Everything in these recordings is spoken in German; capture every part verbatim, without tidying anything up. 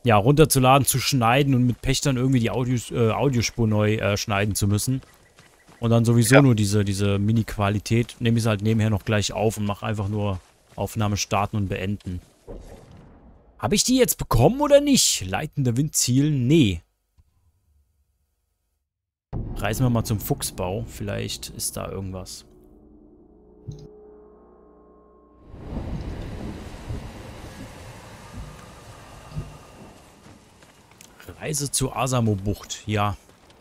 ja, runterzuladen, zu schneiden und mit Pech dann irgendwie die Audios, äh, Audiospur neu äh, schneiden zu müssen. Und dann sowieso ja. nur diese, diese Mini-Qualität. Nehme ich es halt nebenher noch gleich auf und mache einfach nur Aufnahme starten und beenden. Habe ich die jetzt bekommen oder nicht? Leitender Windziel? Nee. Reisen wir mal zum Fuchsbau. Vielleicht ist da irgendwas. Reise zur Asamo-Bucht. Ja.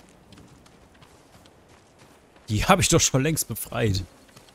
Die habe ich doch schon längst befreit.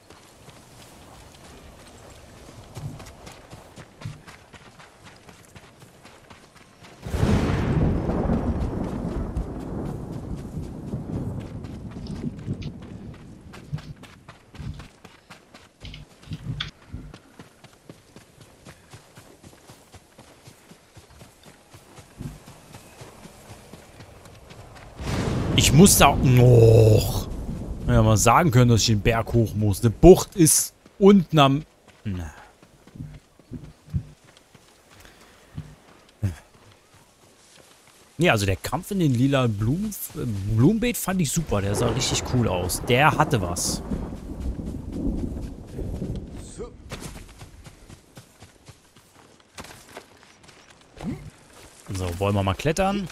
Ich muss da noch. Ja, mal sagen können, dass ich den Berg hoch muss. Eine Bucht ist unten am. Na. Ja, also der Kampf in den lila Blumen, Blumenbeet fand ich super. Der sah richtig cool aus. Der hatte was. So, wollen wir mal klettern?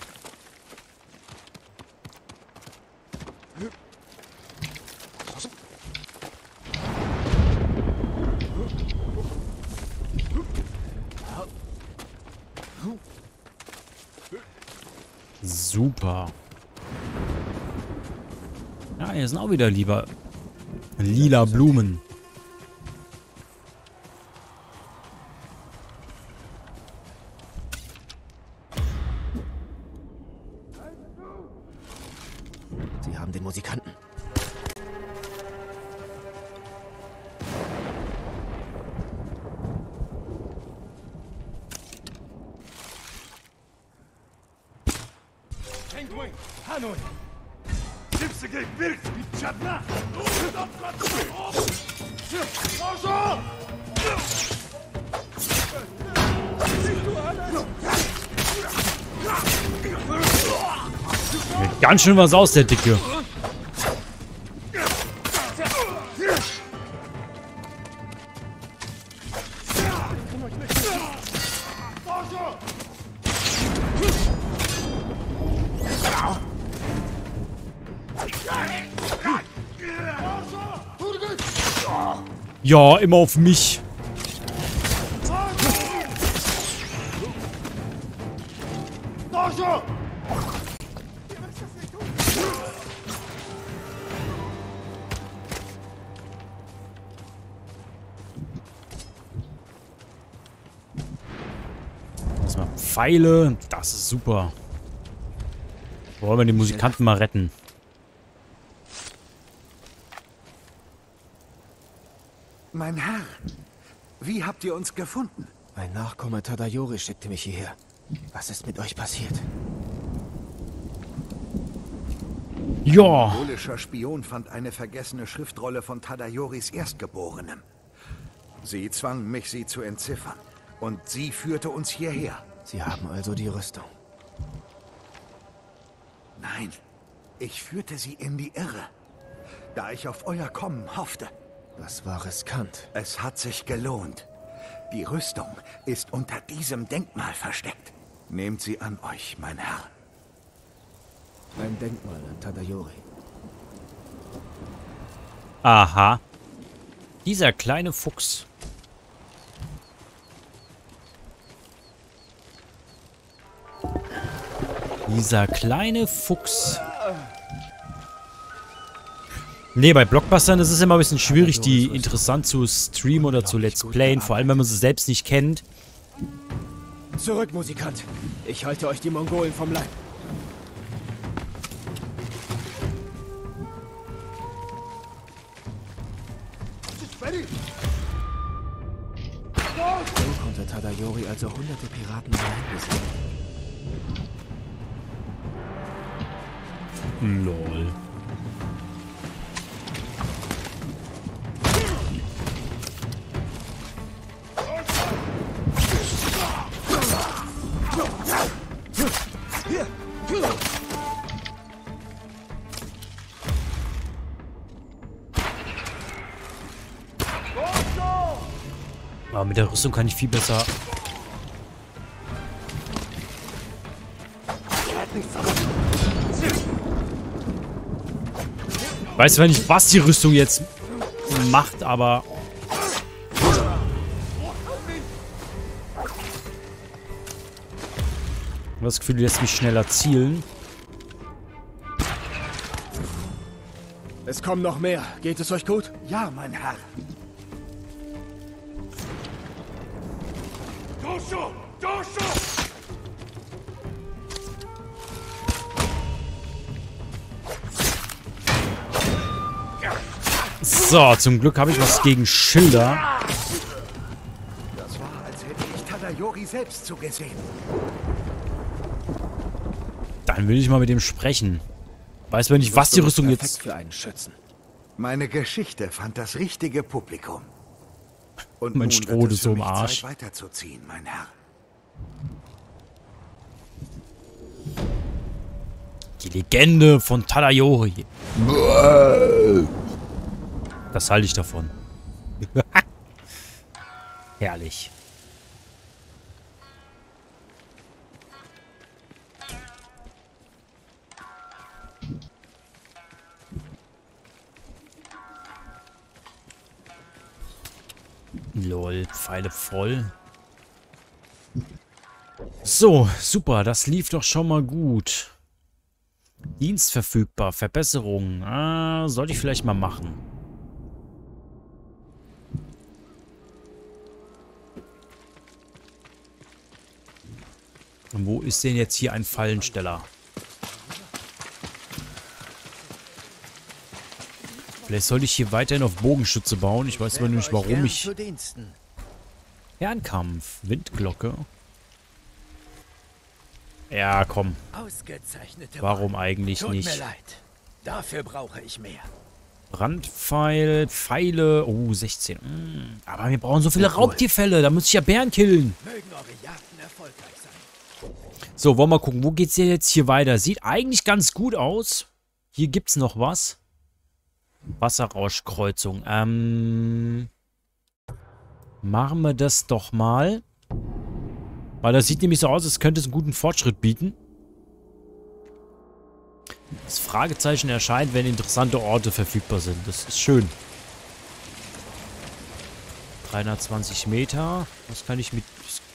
Super. Ja, hier sind auch wieder lieber lila Blumen. Sie haben den Musikanten. Ganz schön was aus, der Dicke. Ja, immer auf mich. Erstmal Pfeile. Das ist super. Wollen wir die Musikanten mal retten? Mein Herr, wie habt ihr uns gefunden? Ein Nachkomme Tadayori schickte mich hierher. Was ist mit euch passiert? Ja. Ein mongolischer Spion fand eine vergessene Schriftrolle von Tadayoris Erstgeborenem. Sie zwang mich, sie zu entziffern. Und sie führte uns hierher. Sie haben also die Rüstung. Nein, ich führte sie in die Irre, da ich auf euer Kommen hoffte. Das war riskant. Es hat sich gelohnt. Die Rüstung ist unter diesem Denkmal versteckt. Nehmt sie an euch, mein Herr. Ein Denkmal an Tadayori. Aha. Dieser kleine Fuchs. Dieser kleine Fuchs. Nee, bei Blockbustern ist es immer ein bisschen schwierig, die interessant zu streamen oder zu Let's Playen, vor allem wenn man sie selbst nicht kennt. Zurück, Musikant. Ich halte euch die Mongolen vom Leib. So konnte Tadayori also hunderte Piraten allein besiegen. Lol. Mit der Rüstung kann ich viel besser... Ich weiß zwar nicht, was die Rüstung jetzt macht, aber... Ich habe das Gefühl, die lässt mich schneller zielen. Es kommen noch mehr. Geht es euch gut? Ja, mein Herr. So, zum Glück habe ich was gegen Schilder. Das war, als hätte ich Tadayori selbst zugesehen. Dann will ich mal mit dem sprechen. Weiß man nicht, was die Rüstung Perfekt jetzt... für einen Schützen. Meine Geschichte fand das richtige Publikum. Und Mein nun Stroh wird es ist so für im mich Arsch. Zeit, weiterzuziehen, mein Herr. Die Legende von Tadayori. Das halte ich davon. Herrlich. Lol, Pfeile voll. So, super, das lief doch schon mal gut. Dienst verfügbar, Verbesserungen. Ah, sollte ich vielleicht mal machen. Und wo ist denn jetzt hier ein Fallensteller? Vielleicht sollte ich hier weiterhin auf Bogenschütze bauen. Ich weiß aber nicht, warum ich... Fernkampf, Windglocke. Ja, komm. Ausgezeichnete Warum Wahl. eigentlich Tut nicht? mir leid. Dafür brauche ich mehr. Brandpfeil, Pfeile. Oh, sechzehn. Mm, aber wir brauchen so viele Raubtierfälle. Da muss ich ja Bären killen. Mögen eure Jagden erfolgreich sein. So, wollen wir mal gucken. Wo geht's denn jetzt hier weiter? Sieht eigentlich ganz gut aus. Hier gibt's noch was. Wasserrauschkreuzung. Ähm... Machen wir das doch mal. Weil das sieht nämlich so aus, als könnte es einen guten Fortschritt bieten. Das Fragezeichen erscheint, wenn interessante Orte verfügbar sind. Das ist schön. dreihundertzwanzig Meter. Was kann ich mit...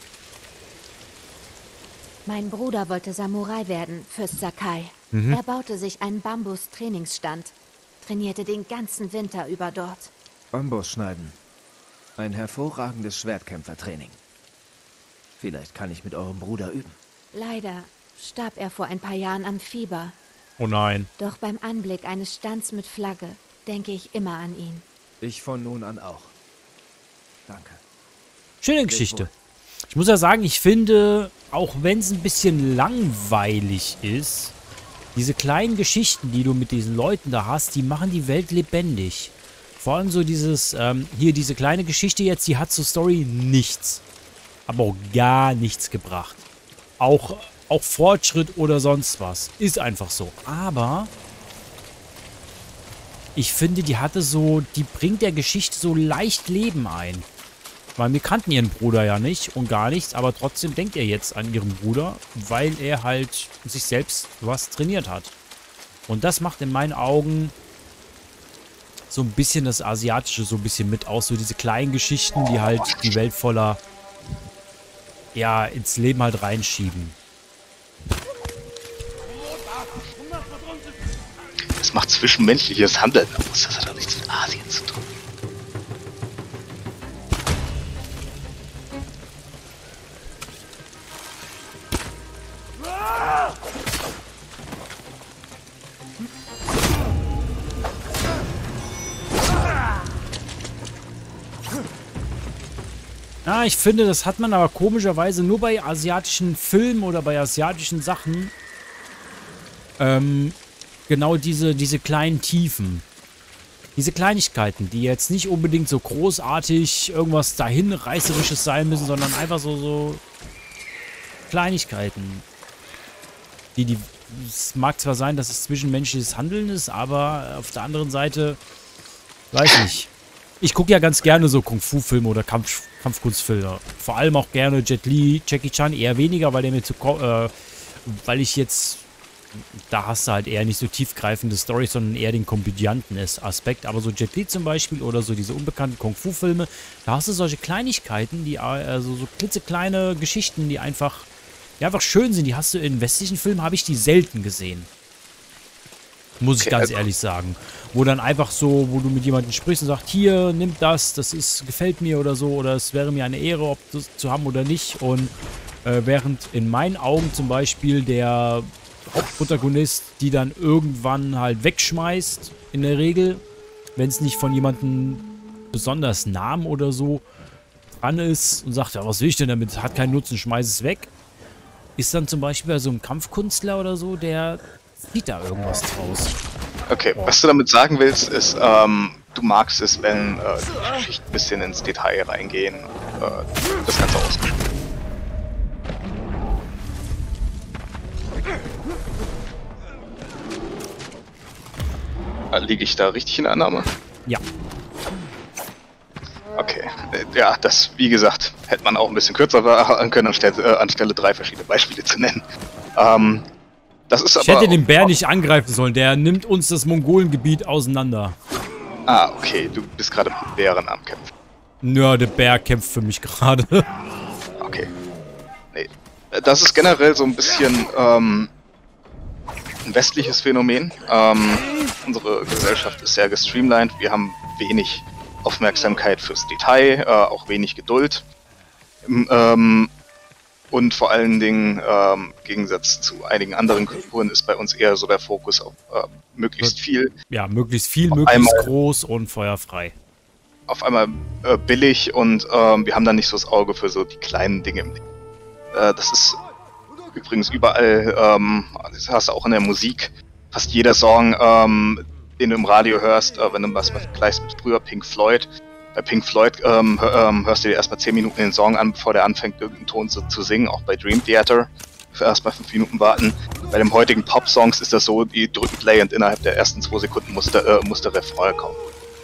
Mein Bruder wollte Samurai werden, Fürst Sakai. Mhm. Er baute sich einen Bambus-Trainingsstand. Trainierte den ganzen Winter über dort. Bambus schneiden. Ein hervorragendes Schwertkämpfertraining. Vielleicht kann ich mit eurem Bruder üben. Leider starb er vor ein paar Jahren am Fieber. Oh nein. Doch beim Anblick eines Stands mit Flagge denke ich immer an ihn. Ich von nun an auch. Danke. Schöne Geschichte. Ich muss ja sagen, ich finde, auch wenn es ein bisschen langweilig ist, diese kleinen Geschichten, die du mit diesen Leuten da hast, die machen die Welt lebendig. Vor allem so dieses, ähm, hier diese kleine Geschichte jetzt, die hat zur Story nichts. Aber auch gar nichts gebracht. Auch, auch Fortschritt oder sonst was. Ist einfach so. Aber ich finde, die hatte so, die bringt der Geschichte so leicht Leben ein. Weil wir kannten ihren Bruder ja nicht und gar nichts, aber trotzdem denkt er jetzt an ihren Bruder, weil er halt sich selbst was trainiert hat. Und das macht in meinen Augen so ein bisschen das Asiatische so ein bisschen mit aus. So diese kleinen Geschichten, die halt die Welt voller, ja, ins Leben halt reinschieben. Das macht zwischenmenschliches Handeln aus. Das hat doch nichts mit Asien zu tun. Ja, ich finde, das hat man aber komischerweise nur bei asiatischen Filmen oder bei asiatischen Sachen. Ähm, genau diese, diese kleinen Tiefen. Diese Kleinigkeiten, die jetzt nicht unbedingt so großartig irgendwas dahinreißerisches sein müssen, sondern einfach so, so Kleinigkeiten. Die, die, es mag zwar sein, dass es zwischenmenschliches Handeln ist, aber auf der anderen Seite, weiß nicht. Ich gucke ja ganz gerne so Kung-Fu-Filme oder Kampf, Kampfkunstfilme. Vor allem auch gerne Jet Li, Jackie Chan eher weniger, weil der mir zu... Äh, weil ich jetzt... Da hast du halt eher nicht so tiefgreifende Storys, sondern eher den komödianten Aspekt. Aber so Jet Li zum Beispiel oder so diese unbekannten Kung-Fu-Filme, da hast du solche Kleinigkeiten, die also so klitzekleine Geschichten, die einfach, die einfach schön sind. Die hast du in westlichen Filmen, habe ich die selten gesehen. Muss ich ganz ehrlich sagen. Wo dann einfach so, wo du mit jemandem sprichst und sagst, hier, nimm das, das ist, gefällt mir oder so, oder es wäre mir eine Ehre, ob das zu haben oder nicht. Und äh, während in meinen Augen zum Beispiel der Hauptprotagonist die dann irgendwann halt wegschmeißt, in der Regel, wenn es nicht von jemandem besonders Namen oder so dran ist und sagt, ja, was will ich denn damit, hat keinen Nutzen, schmeiß es weg, ist dann zum Beispiel bei so einem Kampfkünstler oder so, der sieht da irgendwas draus. Okay, oh. Was du damit sagen willst, ist, ähm, du magst es, wenn äh, die Geschichten ein bisschen ins Detail reingehen, äh, das Ganze ausgespielt. Liege ich da richtig in der Annahme? Ja. Okay. Ja, das, wie gesagt, hätte man auch ein bisschen kürzer machen können, anstelle, äh, anstelle drei verschiedene Beispiele zu nennen. Ähm, das ist ich aber hätte den Bär nicht angreifen sollen, der nimmt uns das Mongolengebiet auseinander. Ah, okay, du bist gerade mit Bären am Kämpfen. Nö, der Bär kämpft für mich gerade. Okay. Nee. Das ist generell so ein bisschen, ähm, ein westliches Phänomen. Ähm, unsere Gesellschaft ist sehr gestreamlined. Wir haben wenig Aufmerksamkeit fürs Detail, äh, auch wenig Geduld. Ähm, und vor allen Dingen, ähm, im Gegensatz zu einigen anderen Kulturen, ist bei uns eher so der Fokus auf äh, möglichst viel. Ja, möglichst viel, auf möglichst einmal, groß und feuerfrei. Auf einmal äh, billig und ähm, wir haben dann nicht so das Auge für so die kleinen Dinge im Leben. Äh, das ist übrigens überall, ähm, das hast du auch in der Musik, fast jeder Song, ähm, den du im Radio hörst, äh, wenn du was vergleichst mit früher Pink Floyd. Bei Pink Floyd ähm, hör, ähm, hörst du dir erstmal zehn Minuten den Song an, bevor der anfängt, irgendeinen Ton zu, zu singen, auch bei Dream Theater. Für erstmal fünf Minuten warten. Bei den heutigen Pop-Songs ist das so, die drücken Play und innerhalb der ersten zwei Sekunden muss der, äh, muss der Refrain kommen.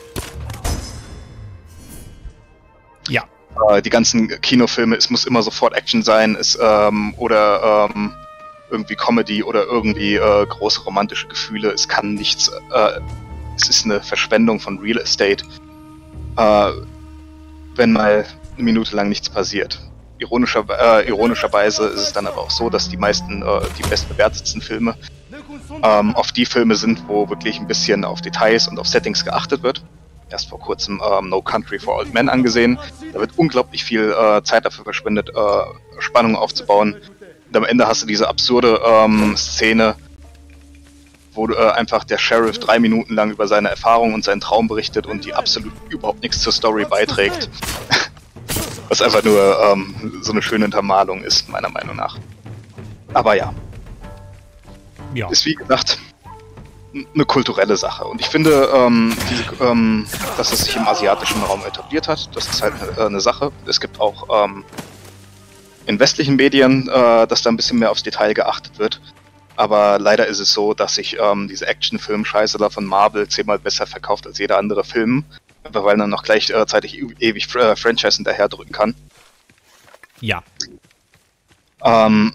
Ja. Äh, die ganzen Kinofilme, es muss immer sofort Action sein, es, ähm, oder ähm, irgendwie Comedy oder irgendwie äh, große romantische Gefühle. Es kann nichts, äh, es ist eine Verschwendung von Real Estate, äh, wenn mal eine Minute lang nichts passiert. Ironischer, äh, ironischerweise ist es dann aber auch so, dass die meisten, äh, die bestbewertetsten Filme ähm, auf die Filme sind, wo wirklich ein bisschen auf Details und auf Settings geachtet wird. Erst vor kurzem ähm, No Country for Old Men angesehen. Da wird unglaublich viel äh, Zeit dafür verschwendet, äh, Spannung aufzubauen. Und am Ende hast du diese absurde ähm, Szene, wo äh, einfach der Sheriff drei Minuten lang über seine Erfahrungen und seinen Traum berichtet und die absolut überhaupt nichts zur Story beiträgt. Was einfach nur ähm, so eine schöne Untermalung ist, meiner Meinung nach. Aber ja. Ja. Ist wie gesagt eine kulturelle Sache. Und ich finde, ähm, diese, ähm, dass es sich im asiatischen Raum etabliert hat, das ist halt äh, eine Sache. Es gibt auch ähm, in westlichen Medien, äh, dass da ein bisschen mehr aufs Detail geachtet wird. Aber leider ist es so, dass sich ähm, diese Actionfilm-Scheiße da von Marvel zehnmal besser verkauft als jeder andere Film. Einfach weil man noch gleichzeitig äh, ewig äh, Franchise hinterher drücken kann. Ja. Ähm,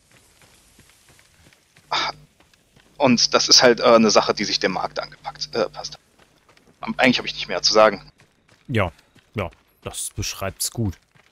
und das ist halt äh, eine Sache, die sich dem Markt angepasst äh, passt. Eigentlich habe ich nicht mehr zu sagen. Ja, ja, das beschreibt's gut.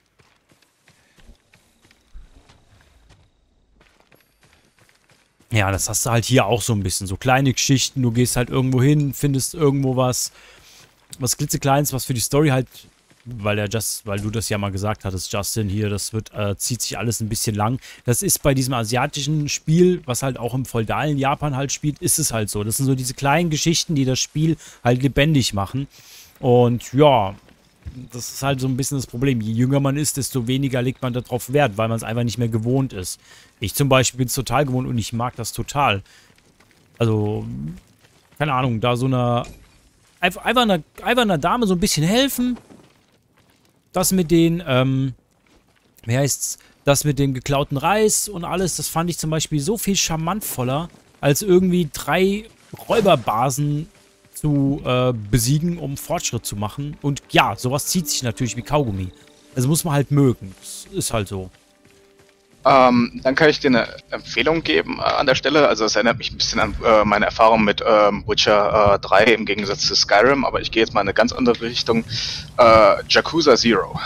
Ja, das hast du halt hier auch so ein bisschen. So kleine Geschichten, du gehst halt irgendwo hin, findest irgendwo was, was klitzekleines, was für die Story halt, weil der Just, weil du das ja mal gesagt hattest, Justin, hier, das wird, äh, zieht sich alles ein bisschen lang. Das ist bei diesem asiatischen Spiel, was halt auch im feudalen Japan halt spielt, ist es halt so. Das sind so diese kleinen Geschichten, die das Spiel halt lebendig machen. Und ja, das ist halt so ein bisschen das Problem. Je jünger man ist, desto weniger legt man darauf Wert, weil man es einfach nicht mehr gewohnt ist. Ich zum Beispiel bin es total gewohnt und ich mag das total. Also, keine Ahnung, da so einer einfach, einfach, einer, einfach einer Dame so ein bisschen helfen. Das mit den, ähm, wie heißt's, das mit dem geklauten Reis und alles, das fand ich zum Beispiel so viel charmantvoller, als irgendwie drei Räuberbasen zu äh, besiegen, um Fortschritt zu machen. Und ja, sowas zieht sich natürlich wie Kaugummi. Also muss man halt mögen. Das ist halt so. Ähm, dann kann ich dir eine Empfehlung geben äh, an der Stelle. Also es erinnert mich ein bisschen an äh, meine Erfahrung mit ähm, Witcher äh, drei im Gegensatz zu Skyrim, aber ich gehe jetzt mal in eine ganz andere Richtung. Äh, Yakuza Zero.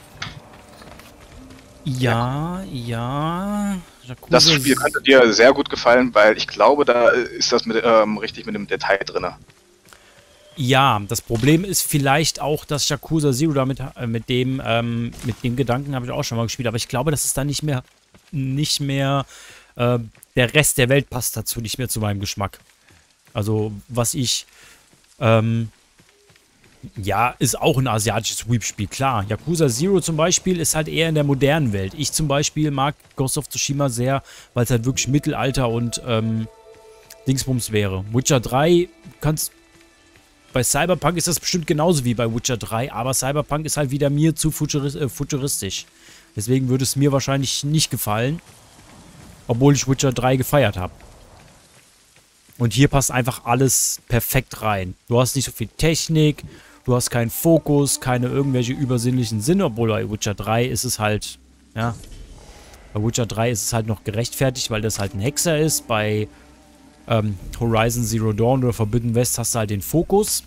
Ja, ja. Yakuza Das Spiel könnte dir sehr gut gefallen, weil ich glaube, da ist das mit, ähm, richtig mit dem Detail drin. Ja, das Problem ist vielleicht auch, dass Yakuza Zero damit äh, mit dem ähm, mit dem Gedanken habe ich auch schon mal gespielt, aber ich glaube, das ist dann nicht mehr nicht mehr äh, der Rest der Welt passt dazu nicht mehr zu meinem Geschmack. Also was ich ähm, ja, ist auch ein asiatisches Weep-Spiel, klar. Yakuza Zero zum Beispiel ist halt eher in der modernen Welt. Ich zum Beispiel mag Ghost of Tsushima sehr, weil es halt wirklich Mittelalter und ähm, Dingsbums wäre. Witcher drei kannst bei Cyberpunk ist das bestimmt genauso wie bei Witcher drei, aber Cyberpunk ist halt wieder mir zu futuristisch. Äh, futuristisch. Deswegen würde es mir wahrscheinlich nicht gefallen, obwohl ich Witcher drei gefeiert habe. Und hier passt einfach alles perfekt rein. Du hast nicht so viel Technik, du hast keinen Fokus, keine irgendwelche übersinnlichen Sinne, obwohl bei Witcher drei ist es halt, ja, bei Witcher drei ist es halt noch gerechtfertigt, weil das halt ein Hexer ist. Bei ähm, Horizon Zero Dawn oder Forbidden West hast du halt den Fokus.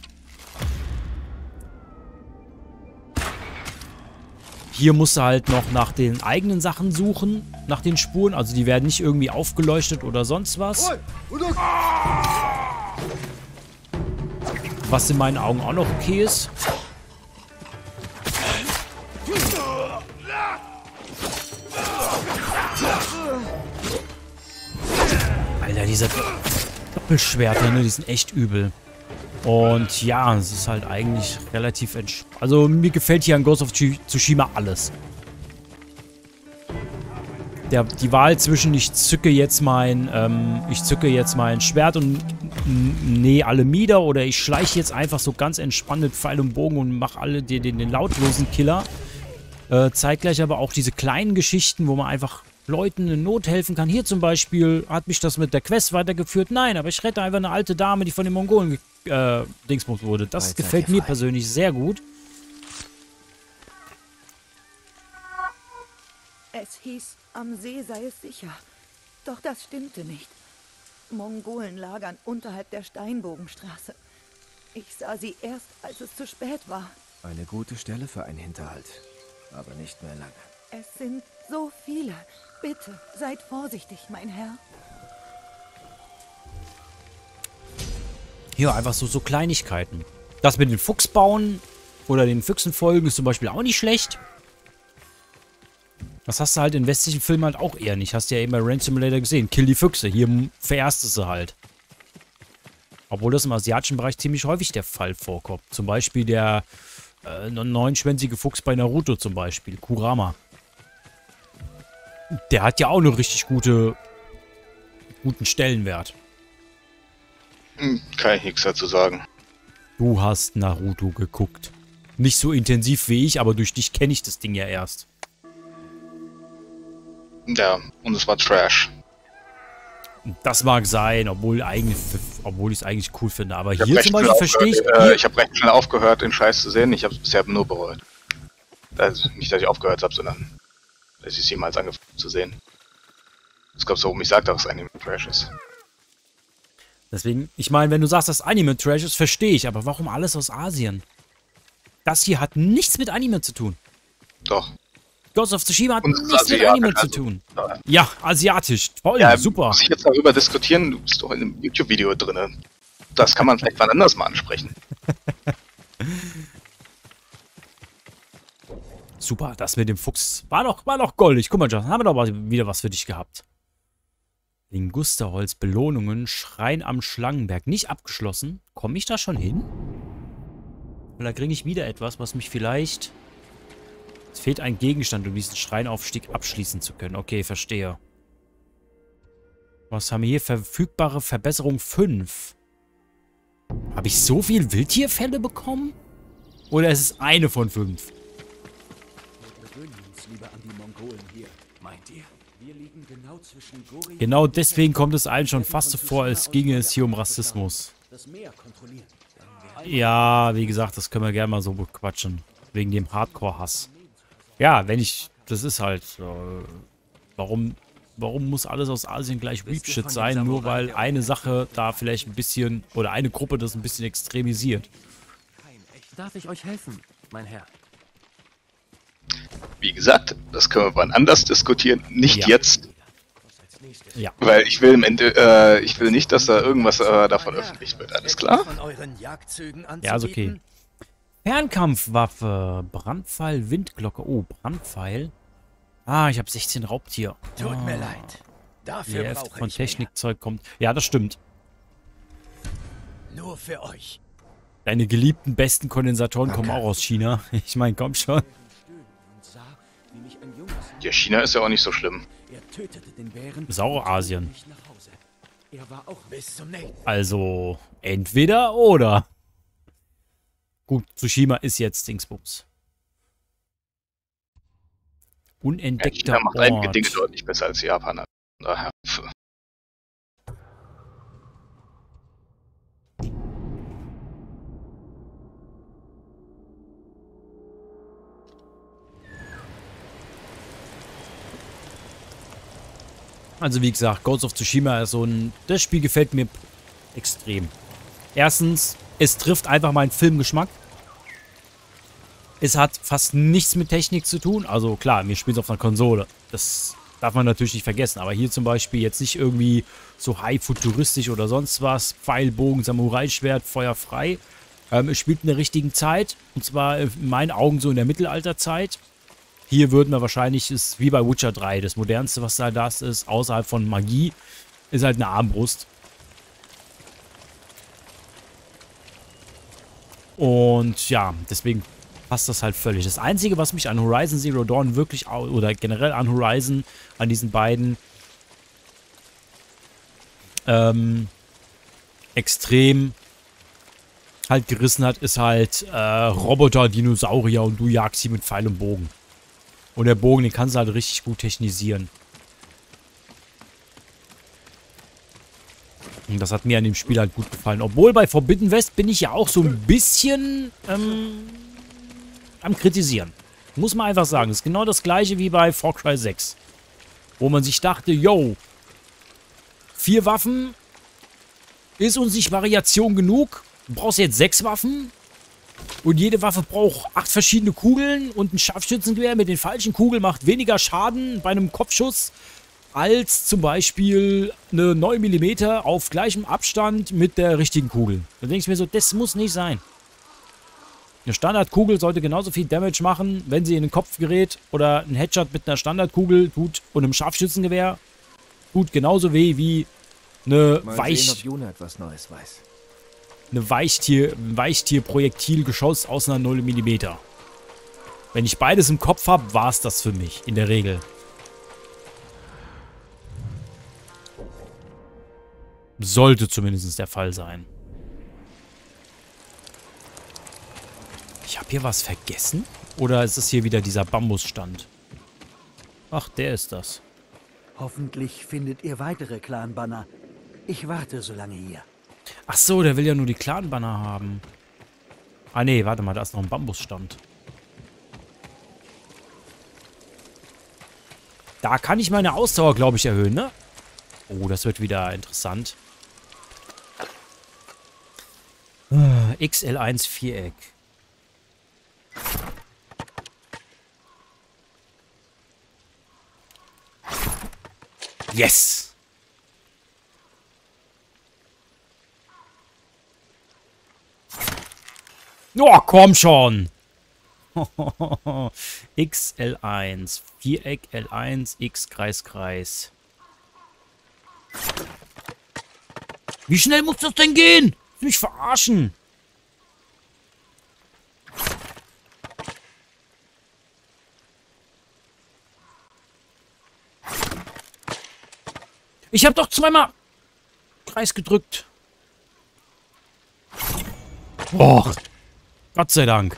Hier musst du halt noch nach den eigenen Sachen suchen, nach den Spuren. Also die werden nicht irgendwie aufgeleuchtet oder sonst was. Was in meinen Augen auch noch okay ist. Alter, diese Doppelschwerter, ne, die sind echt übel. Und ja, es ist halt eigentlich relativ entspannt. Also mir gefällt hier an Ghost of Tsushima alles. Der, die Wahl zwischen ich zücke jetzt mein, ähm, ich zücke jetzt mein Schwert und nähe alle Mieder oder ich schleiche jetzt einfach so ganz entspannt mit Pfeil und Bogen und mache alle den, den, den lautlosen Killer. Äh, zeitgleich aber auch diese kleinen Geschichten, wo man einfach Leuten in Not helfen kann. Hier zum Beispiel hat mich das mit der Quest weitergeführt. Nein, aber ich rette einfach eine alte Dame, die von den Mongolen äh, Dingsbums wurde. Das Bald gefällt seid ihr mir frei. persönlich sehr gut. Es hieß, am See sei es sicher. Doch das stimmte nicht. Mongolen lagern unterhalb der Steinbogenstraße. Ich sah sie erst, als es zu spät war. Eine gute Stelle für einen Hinterhalt. Aber nicht mehr lange. Es sind so viele. Bitte, seid vorsichtig, mein Herr. Ja, einfach so, so Kleinigkeiten. Das mit den Fuchs bauen oder den Füchsen folgen ist zum Beispiel auch nicht schlecht. Das hast du halt in westlichen Filmen halt auch eher nicht. Hast du ja eben bei Rain Simulator gesehen. Kill die Füchse. Hier verehrst du sie halt. Obwohl das im asiatischen Bereich ziemlich häufig der Fall vorkommt. Zum Beispiel der äh, neunschwänzige Fuchs bei Naruto zum Beispiel. Kurama. Der hat ja auch eine richtig gute, guten Stellenwert. Hm, kann ich nichts dazu sagen. Du hast Naruto geguckt. Nicht so intensiv wie ich, aber durch dich kenne ich das Ding ja erst. Ja, und es war Trash. Das mag sein, obwohl eigentlich, obwohl ich es eigentlich cool finde. Aber Ich hab hier recht zum Beispiel schnell verstehe ich... aufgehört, Hier, Äh, ich habe recht schnell aufgehört, den Scheiß zu sehen. Ich habe es bisher nur bereut. Also nicht, dass ich aufgehört habe, sondern dass ich es jemals angefangen zu sehen. Das glaubst du, warum ich sage, dass es Anime Trash ist. deswegen, ich meine, wenn du sagst, dass Anime Trash ist, verstehe ich. Aber warum alles aus Asien? Das hier hat nichts mit Anime zu tun. Doch. Ghost of Tsushima hat Und es ist nichts mit asiatisch, Anime zu also, tun. ja. Ja, asiatisch. Toll, Ja, super. muss ich jetzt darüber diskutieren? Du bist doch in einem YouTube-Video drin. Das kann man vielleicht wann anders mal ansprechen. Super, das mit dem Fuchs war doch, war doch goldig. Guck mal, John, haben wir doch mal wieder was für dich gehabt. Lingusterholz, Belohnungen, Schrein am Schlangenberg. Nicht abgeschlossen. Komme ich da schon hin? Oder kriege ich wieder etwas, was mich vielleicht... Es fehlt ein Gegenstand, um diesen Schreinaufstieg abschließen zu können. Okay, verstehe. Was haben wir hier? Verfügbare Verbesserung fünf. Habe ich so viel Wildtierfälle bekommen? Oder ist es eine von fünf? Wir gewöhnen uns lieber an die Mongolen hier, meint ihr? Wir liegen genau zwischen Gori Genau deswegen kommt es allen schon fast so vor, als ginge es hier um Rassismus. das Meer kontrollieren. Ja, wie gesagt, das können wir gerne mal so bequatschen. Wegen dem Hardcore-Hass. Ja, wenn ich... Das ist halt... Äh, warum... Warum muss alles aus Asien gleich Weep-Shit sein, nur weil eine Sache da vielleicht ein bisschen... Oder eine Gruppe das ein bisschen extremisiert. Darf ich euch helfen, mein Herr? Wie gesagt, das können wir wann anders diskutieren, nicht Ja. jetzt. Ja. Weil ich will im Ende, äh, ich will nicht, dass da irgendwas äh, davon öffentlich wird, alles klar? Von euren Jagdzügen Ja, ist okay. Fernkampfwaffe. Brandpfeil, Windglocke. Oh, Brandpfeil. Ah, ich habe sechzehn Raubtier. Tut ah. mir leid. Die Dafür Hälfte brauche von ich mehr. Technikzeug kommt. Ja, das stimmt. Nur für euch. Deine geliebten besten Kondensatoren kommen auch aus China. Ich meine, komm schon. Ja, China ist ja auch nicht so schlimm. Er tötete den Bären. Ist auch Asien. Nicht nach Hause. Er war auch bis zum nächsten. Also, entweder oder. Gut, Tsushima ist jetzt Dingsbums. Ja, Unentdeckter China macht einige Ort. Dinge deutlich besser als Japan. Daher. Also wie gesagt, Ghost of Tsushima ist so ein... Das Spiel gefällt mir extrem. Erstens, es trifft einfach meinen Filmgeschmack. Es hat fast nichts mit Technik zu tun. Also klar, wir spielen es auf einer Konsole. Das darf man natürlich nicht vergessen. Aber hier zum Beispiel jetzt nicht irgendwie so high-futuristisch oder sonst was. Pfeilbogen, Samurai-Schwert, Feuer frei. Ähm, es spielt in der richtigen Zeit. Und zwar in meinen Augen so in der Mittelalterzeit. Hier würden wir wahrscheinlich, ist wie bei Witcher drei, das modernste, was da das ist, außerhalb von Magie, ist halt eine Armbrust. Und ja, deswegen passt das halt völlig. Das Einzige, was mich an Horizon Zero Dawn wirklich, au- oder generell an Horizon, an diesen beiden, ähm, extrem halt gerissen hat, ist halt äh, Roboter, Dinosaurier und du jagst sie mit Pfeil und Bogen. Und der Bogen, den kannst du halt richtig gut technisieren. Und das hat mir an dem Spiel halt gut gefallen. Obwohl bei Forbidden West bin ich ja auch so ein bisschen ähm, am Kritisieren. Muss man einfach sagen. Das ist genau das gleiche wie bei Far Cry sechs. Wo man sich dachte, yo, vier Waffen, ist uns nicht Variation genug? Du brauchst jetzt sechs Waffen? Und jede Waffe braucht acht verschiedene Kugeln und ein Scharfschützengewehr mit den falschen Kugeln macht weniger Schaden bei einem Kopfschuss als zum Beispiel eine neun Millimeter auf gleichem Abstand mit der richtigen Kugel. Da denke ich mir so, das muss nicht sein. Eine Standardkugel sollte genauso viel Damage machen, wenn sie in den Kopf gerät oder ein Headshot mit einer Standardkugel tut und einem Scharfschützengewehr tut genauso weh wie eine Mal Weich... sehen, ob Juna etwas Neues weiß. eine Weichtier, ein Weichtier-Projektilgeschoss aus einer null Millimeter. Wenn ich beides im Kopf habe, war es das für mich, in der Regel. Sollte zumindest der Fall sein. Ich habe hier was vergessen? Oder ist es hier wieder dieser Bambusstand? Ach, der ist das. Hoffentlich findet ihr weitere Clan-Banner. Ich warte so lange hier. Ach so, der will ja nur die Clan-Banner haben. Ah nee, warte mal, da ist noch ein Bambusstand. Da kann ich meine Ausdauer, glaube ich, erhöhen, ne? Oh, das wird wieder interessant. X L eins Viereck. Yes! Oh, komm schon! X L eins, Viereck, L eins, X, Kreis, Kreis. Wie schnell muss das denn gehen? Willst du mich verarschen? Ich habe doch zweimal Kreis gedrückt. Och, Gott sei Dank.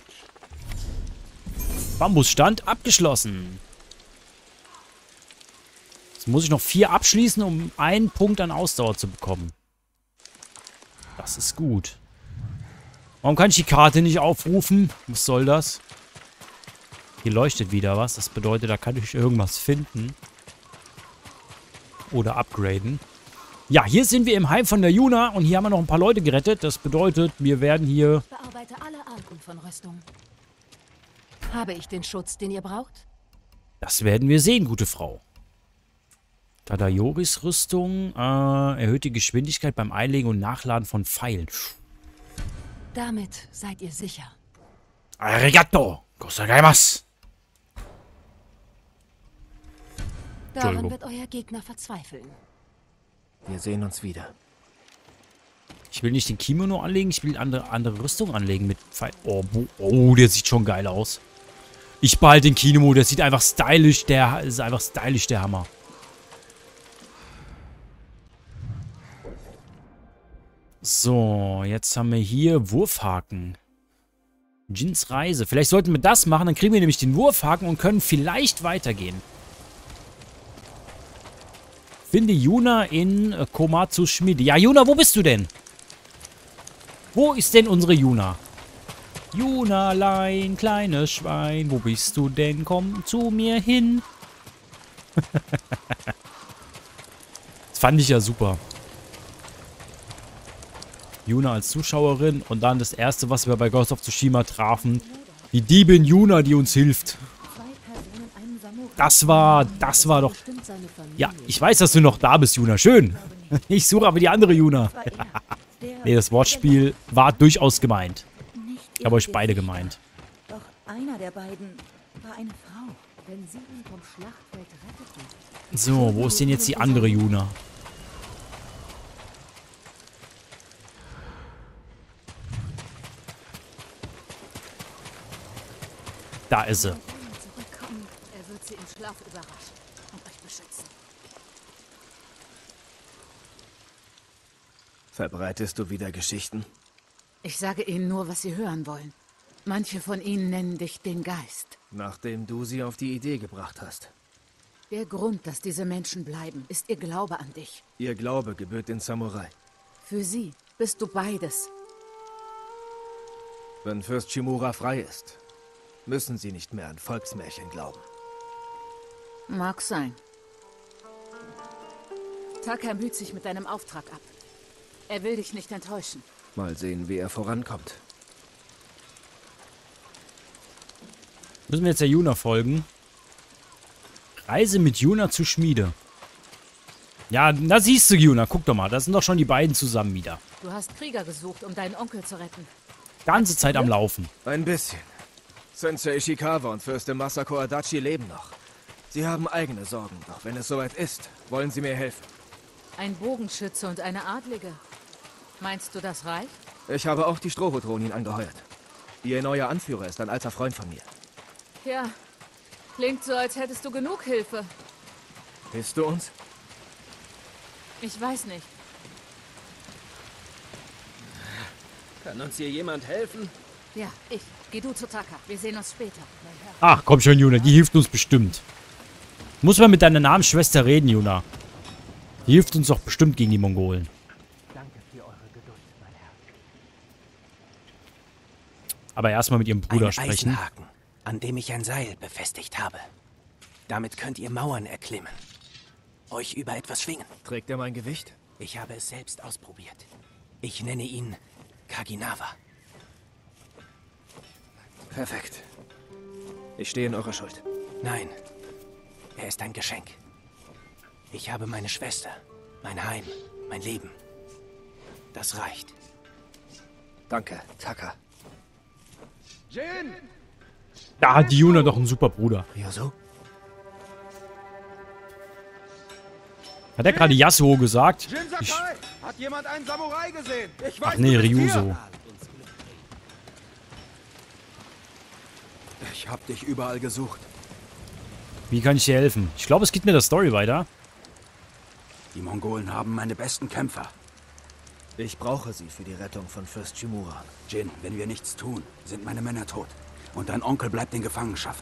Bambusstand abgeschlossen. Jetzt muss ich noch vier abschließen, um einen Punkt an Ausdauer zu bekommen. Das ist gut. Warum kann ich die Karte nicht aufrufen? Was soll das? Hier leuchtet wieder was. Das bedeutet, da kann ich irgendwas finden. Oder upgraden. Ja, hier sind wir im Heim von der Yuna und hier haben wir noch ein paar Leute gerettet. Das bedeutet, wir werden hier... Bearbeite alle Arten von Rüstung. Habe ich den Schutz, den ihr braucht? Das werden wir sehen, gute Frau. Tadayoris Rüstung äh, erhöht die Geschwindigkeit beim Einlegen und Nachladen von Pfeilen. Damit seid ihr sicher. Arigato! Gozaimasu! Daran wird euer Gegner verzweifeln. Wir sehen uns wieder. Ich will nicht den Kimono anlegen, ich will andere, andere Rüstung anlegen mit Pfeilen. Oh, oh, der sieht schon geil aus. Ich behalte den Kimono, der sieht einfach stylisch, der ist einfach stylisch, der Hammer. So, jetzt haben wir hier Wurfhaken. Jins Reise. Vielleicht sollten wir das machen, dann kriegen wir nämlich den Wurfhaken und können vielleicht weitergehen. Finde Yuna in äh, Komatsus Schmiede. Ja, Yuna, wo bist du denn? Wo ist denn unsere Yuna? Junalein, kleines Schwein, wo bist du denn? Komm zu mir hin. Das fand ich ja super. Yuna als Zuschauerin und dann das erste, was wir bei Ghost of Tsushima trafen, die Diebin Yuna, die uns hilft. Das war, das war doch... Ja, ich weiß, dass du noch da bist, Yuna. Schön. Ich suche aber die andere Yuna. Nee, das Wortspiel war durchaus gemeint. Ich habe euch beide gemeint. Doch einer der beiden war eine Frau. Wenn sie ihn vom Schlachtfeld retteten. So, wo ist denn jetzt die andere Yuna? Da ist sie. Er wird sie im Schlaf überraschen und euch beschützen. Verbreitest du wieder Geschichten? Ich sage ihnen nur, was sie hören wollen. Manche von ihnen nennen dich den Geist. Nachdem du sie auf die Idee gebracht hast. Der Grund, dass diese Menschen bleiben, ist ihr Glaube an dich. Ihr Glaube gebührt den Samurai. Für sie bist du beides. Wenn Fürst Shimura frei ist, müssen sie nicht mehr an Volksmärchen glauben. Mag sein. Taka müht sich mit deinem Auftrag ab. Er will dich nicht enttäuschen. Mal sehen, wie er vorankommt. Müssen wir jetzt der Yuna folgen? Reise mit Yuna zur Schmiede. Ja, da siehst du, Yuna. Guck doch mal, da sind doch schon die beiden zusammen wieder. Du hast Krieger gesucht, um deinen Onkel zu retten. Ganze Zeit am Laufen. Ein bisschen. Sensei Ishikawa und Fürstin Masako Adachi leben noch. Sie haben eigene Sorgen, doch wenn es soweit ist, wollen sie mir helfen. Ein Bogenschütze und eine Adlige. Meinst du, das reicht? Ich habe auch die Strohhutronin angeheuert. Ihr neuer Anführer ist ein alter Freund von mir. Ja, klingt so, als hättest du genug Hilfe. Hilfst du uns? Ich weiß nicht. Kann uns hier jemand helfen? Ja, ich. Geh du zu Taka. Wir sehen uns später. Ach, komm schon, Yuna. Die hilft uns bestimmt. Muss man mit deiner Namensschwester reden, Yuna. Die hilft uns doch bestimmt gegen die Mongolen. Danke für eure Geduld, mein Herr. Aber erstmal mit ihrem Bruder ein sprechen. Eisenhaken, an dem ich ein Seil befestigt habe. Damit könnt ihr Mauern erklimmen. Euch über etwas schwingen. Trägt er mein Gewicht? Ich habe es selbst ausprobiert. Ich nenne ihn Kaginawa. Perfekt. Ich stehe in eurer Schuld. Nein, er ist ein Geschenk. Ich habe meine Schwester, mein Heim, mein Leben. Das reicht. Danke, Taka. Jin! Da hat die Yuna doch einen super Bruder. Ryozo? Hat er gerade Yasuo gesagt? Jin Ich, Sakai! Hat jemand einen Samurai gesehen? Ich weiß, ach nee, du bist Ryuzo. hier. Ich hab dich überall gesucht. Wie kann ich dir helfen? Ich glaube, es geht mit der Story weiter. Die Mongolen haben meine besten Kämpfer. Ich brauche sie für die Rettung von Fürst Shimura. Jin, wenn wir nichts tun, sind meine Männer tot. Und dein Onkel bleibt in Gefangenschaft.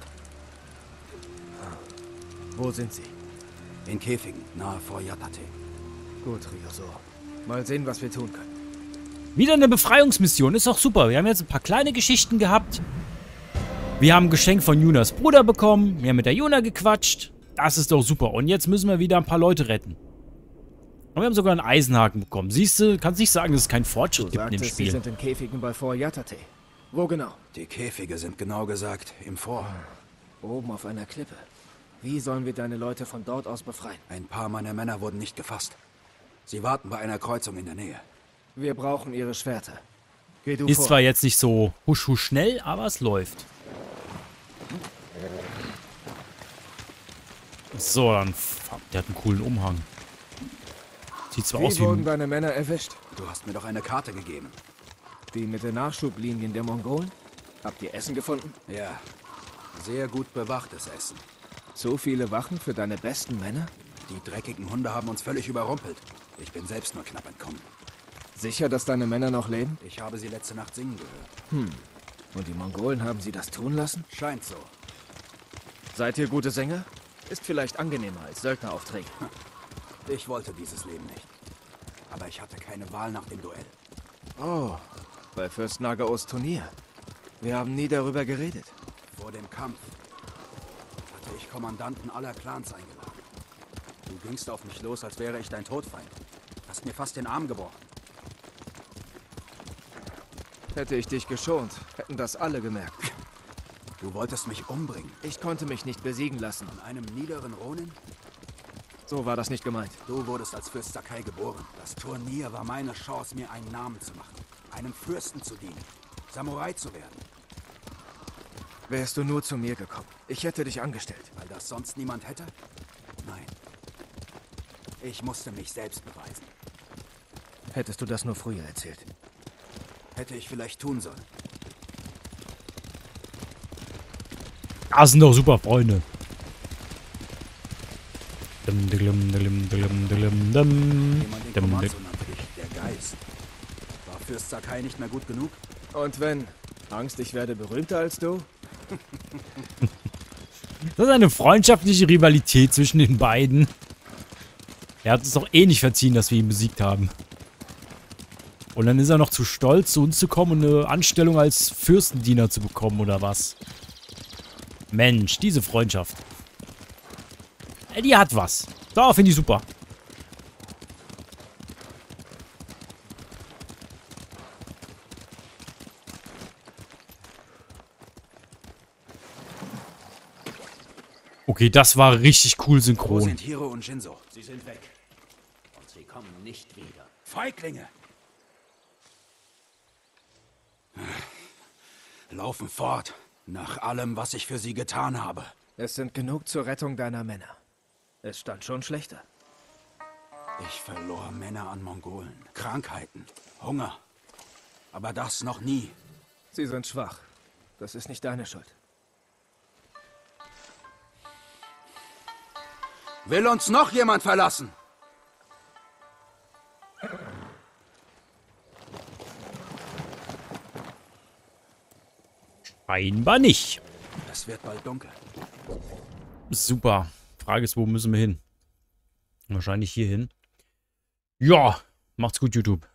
Wo sind sie? In Käfigen, nahe vor Yatate. Gut, Ryozo. Mal sehen, was wir tun können. Wieder eine Befreiungsmission. Ist auch super. Wir haben jetzt ein paar kleine Geschichten gehabt. Wir haben ein Geschenk von Yunas Bruder bekommen. Wir haben mit der Yuna gequatscht. Das ist doch super. Und jetzt müssen wir wieder ein paar Leute retten. Und wir haben sogar einen Eisenhaken bekommen. Siehst du, kannst nicht sagen, dass es keinen Fortschritt gibt in dem Spiel. Sie sind in Käfigen bei Fort Yatate. Wo genau? Die Käfige sind genau gesagt im Fort. Oben auf einer Klippe. Wie sollen wir deine Leute von dort aus befreien? Ein paar meiner Männer wurden nicht gefasst. Sie warten bei einer Kreuzung in der Nähe. Wir brauchen ihre Schwerter. Geh du Ist vor. zwar jetzt nicht so husch husch schnell, aber es läuft. So, dann... Fuck, der hat einen coolen Umhang. Sieht zwar wie aus wie... wurden deine Männer erwischt? Du hast mir doch eine Karte gegeben. Die mit den Nachschublinien der Mongolen? Habt ihr Essen gefunden? Ja. Sehr gut bewachtes Essen. So viele Wachen für deine besten Männer? Die dreckigen Hunde haben uns völlig überrumpelt. Ich bin selbst nur knapp entkommen. Sicher, dass deine Männer noch leben? Ich habe sie letzte Nacht singen gehört. Hm. Und die Mongolen haben sie das tun lassen? Scheint so. Seid ihr gute Sänger? Ist vielleicht angenehmer als Söldneraufträge. Ich wollte dieses Leben nicht. Aber ich hatte keine Wahl nach dem Duell. Oh, bei Fürst Nagaos Turnier. Wir haben nie darüber geredet. Vor dem Kampf hatte ich Kommandanten aller Clans eingeladen. Du gingst auf mich los, als wäre ich dein Todfeind. Hast mir fast den Arm gebrochen. Hätte ich dich geschont, hätten das alle gemerkt. Du wolltest mich umbringen. Ich konnte mich nicht besiegen lassen. Von einem niederen Ronin? So war das nicht gemeint. Du wurdest als Fürst Sakai geboren. Das Turnier war meine Chance, mir einen Namen zu machen. Einem Fürsten zu dienen. Samurai zu werden. Wärst du nur zu mir gekommen. Ich hätte dich angestellt. Weil das sonst niemand hätte? Nein. Ich musste mich selbst beweisen. Hättest du das nur früher erzählt? Hätte ich vielleicht tun sollen. Ah, sind doch super Freunde. Dum, dum, dum, dum, dum, dum. Jemand in Komatsu nannte dich der Geist. War Fürst Sakai nicht mehr gut genug? Und wenn? Angst, ich werde berühmter als du? Das ist eine freundschaftliche Rivalität zwischen den beiden. Er hat es doch eh nicht verziehen, dass wir ihn besiegt haben. Und dann ist er noch zu stolz, zu uns zu kommen und eine Anstellung als Fürstendiener zu bekommen, oder was? Mensch, diese Freundschaft. Die hat was. Da finde ich super. Okay, das war richtig cool Wo synchron. sind Hiro und Shinzo? Sie sind weg. Und sie kommen nicht wieder. Feiglinge! Laufen fort. Nach allem, was ich für sie getan habe. Es sind genug zur Rettung deiner Männer. Es stand schon schlechter. Ich verlor Männer an Mongolen. Krankheiten. Hunger. Aber das noch nie. Sie sind schwach. Das ist nicht deine Schuld. Will uns noch jemand verlassen? Scheinbar nicht. Es wird bald dunkel. Super. Frage ist, wo müssen wir hin? Wahrscheinlich hier hin. Ja, macht's gut, YouTube.